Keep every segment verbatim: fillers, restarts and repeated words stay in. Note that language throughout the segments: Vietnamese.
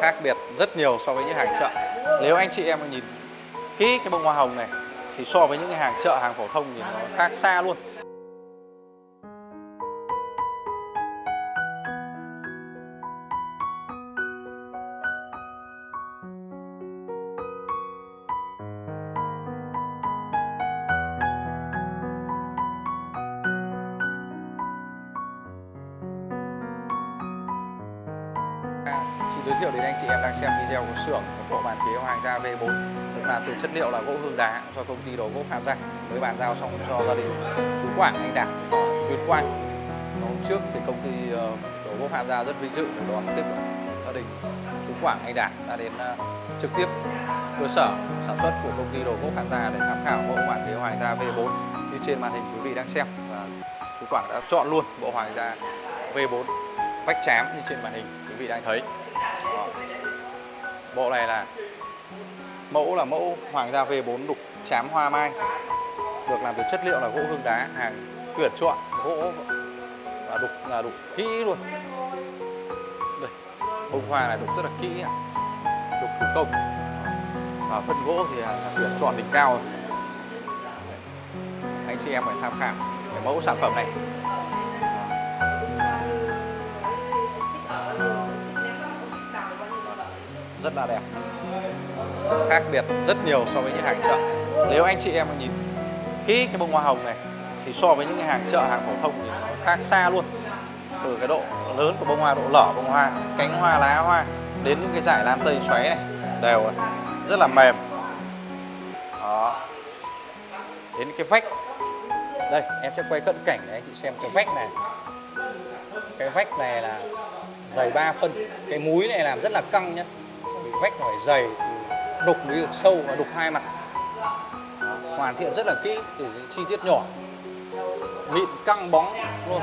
khác biệt rất nhiều so với những hàng chợ. Nếu anh chị em nhìn kỹ cái bông hoa hồng này thì so với những cái hàng chợ, hàng phổ thông thì nó khác xa luôn. Xin giới thiệu đến anh chị em đang xem video của xưởng một bộ bàn ghế Hoàng gia V bốn được làm từ chất liệu là gỗ hương đá do công ty đồ gỗ Phạm Gia mới bàn giao xong cho gia đình chú Quảng anh Đạt ở Tuyên Quang. Hôm trước thì công ty đồ gỗ Phạm Gia rất vinh dự được đón tiếp gia đình chú Quảng anh Đạt đã đến trực tiếp cơ sở sản xuất của công ty đồ gỗ Phạm Gia để tham khảo bộ bàn ghế Hoàng gia V bốn như trên màn hình quý vị đang xem, và chú Quảng đã chọn luôn bộ Hoàng gia V bốn vách trám như trên màn hình quý vị đang thấy. Đó. Bộ này là mẫu là mẫu Hoàng gia V bốn đục trám hoa mai, được làm từ chất liệu là gỗ hương đá, hàng tuyển chọn gỗ và đục là đục kỹ luôn. Đây, bông hoa này đục rất là kỹ, đục thủ công và phân gỗ thì là tuyển chọn đỉnh cao. Anh chị em phải tham khảo cái mẫu sản phẩm này. Rất là đẹp, khác biệt rất nhiều so với những hàng chợ. Nếu anh chị em nhìn kỹ cái bông hoa hồng này thì so với những cái hàng chợ, hàng phổ thông thì nó khác xa luôn. Từ cái độ lớn của bông hoa, độ lở bông hoa, cánh hoa, lá hoa đến những cái dải lan tây xoáy này đều rất là mềm. Đó. Đến cái vách, đây em sẽ quay cận cảnh để anh chị xem cái vách này. Cái vách này là dày ba phân, cái múi này làm rất là căng nhá. Vách phải dày, đục mới được sâu và đục hai mặt. Đó, hoàn thiện rất là kỹ từ những chi tiết nhỏ, mịn căng bóng luôn.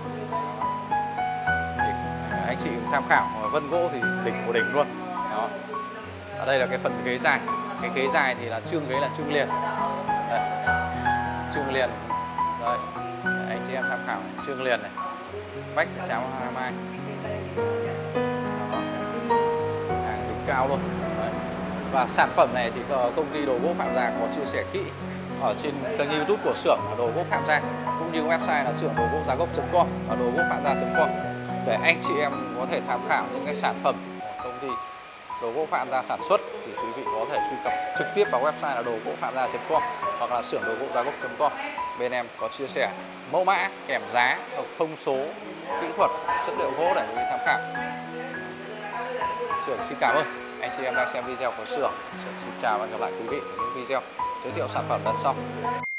Thì anh chị tham khảo, vân gỗ thì đỉnh của đỉnh luôn. Đó. Ở đây là cái phần ghế dài, cái ghế dài thì là chương ghế là chương liền. Đây. Chương liền, đây anh chị em tham khảo chương liền này, vách trám hoa mai. Cao luôn. Đấy. Và sản phẩm này thì công ty đồ gỗ Phạm Gia có chia sẻ kỹ ở trên kênh YouTube của xưởng đồ gỗ Phạm Gia, cũng như website là xưởng đồ gỗ giá gốc chấm com và đồ gỗ phạm gia chấm com để anh chị em có thể tham khảo những cái sản phẩm của công ty đồ gỗ Phạm Gia sản xuất. Thì quý vị có thể truy cập trực tiếp vào website là đồ gỗ phạm gia chấm com hoặc là xưởng đồ gỗ giá gốc chấm com. Bên em có chia sẻ mẫu mã kèm giá, thông số, kỹ thuật, chất liệu gỗ để quý vị tham khảo. Xưởng xin cảm ơn anh chị em đang xem video của xưởng. Xưởng xin chào và hẹn gặp lại quý vị ở những video giới thiệu sản phẩm lần sau.